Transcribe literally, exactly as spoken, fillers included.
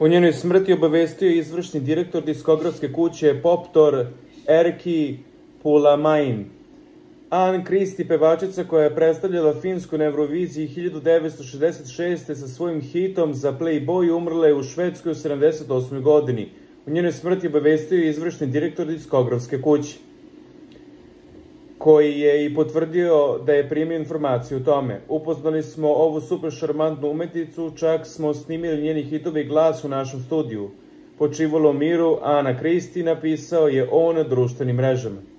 O njenoj smrti obavestio je izvršni direktor diskografske kuće Poptor Erkki Pulamainen. Ann Christie, pevačica koja je predstavljala Finsku na Euroviziji hiljadu devetsto šezdeset šeste. sa svojim hitom za Playboy, umrla je u Švedskoj u sedamdeset osmoj. godini. O njenoj smrti obavestio je izvršni direktor diskografske kuće, koji je i potvrdio da je primio informaciju o tome. Upoznali smo ovu super šarmantnu umetnicu, čak smo snimili njeni hitove i glas u našem studiju. Počivalo u miru, Anna Christie, napisao je on na društvenim mrežama.